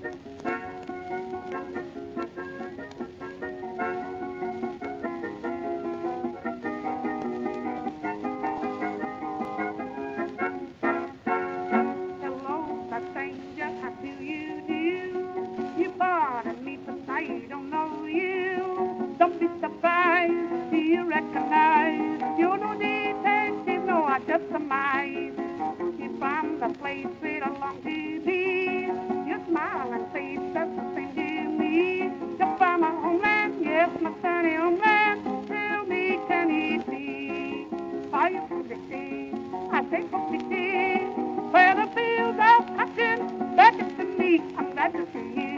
Don't know you. Don't be surprised. Do you recognize? You're no detective, no, I just surmise. You found the place where it belongs to be. Your smile and face, that's the same to me. To find my homeland, yes, my sunny homeland. Tell me, can it be? Are you from Dixie? I say from Dixie. Where the fields of cotton beckon to me. I'm glad to see you.